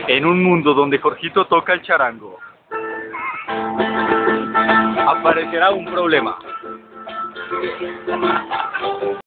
En un mundo donde Jorgito toca el charango, aparecerá un problema.